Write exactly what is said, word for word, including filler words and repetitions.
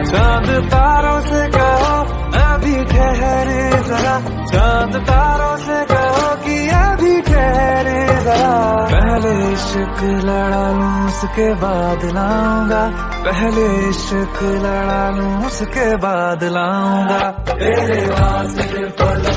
चांद तारों से कहो अभी ठहरे जरा, चांद तारों से कहो कि अभी ठहरे जरा। पहले इश्क लड़ा लूं उसके बाद लाऊंगा, पहले इश्क लड़ा लूं उसके बाद लाऊंगा। तेरे वास्ते पर